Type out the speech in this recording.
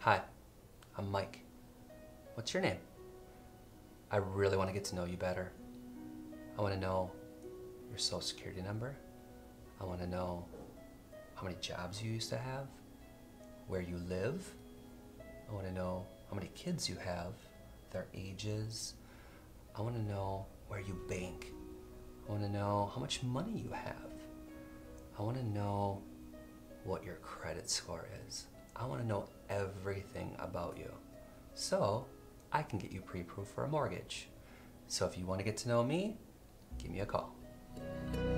Hi, I'm Mike. What's your name? I really want to get to know you better. I want to know your social security number. I want to know how many jobs you used to have, where you live. I want to know how many kids you have, their ages. I want to know where you bank. I want to know how much money you have. I want to know what your credit score is. I want to know everything about you so I can get you pre-approved for a mortgage. So if you want to get to know me, give me a call.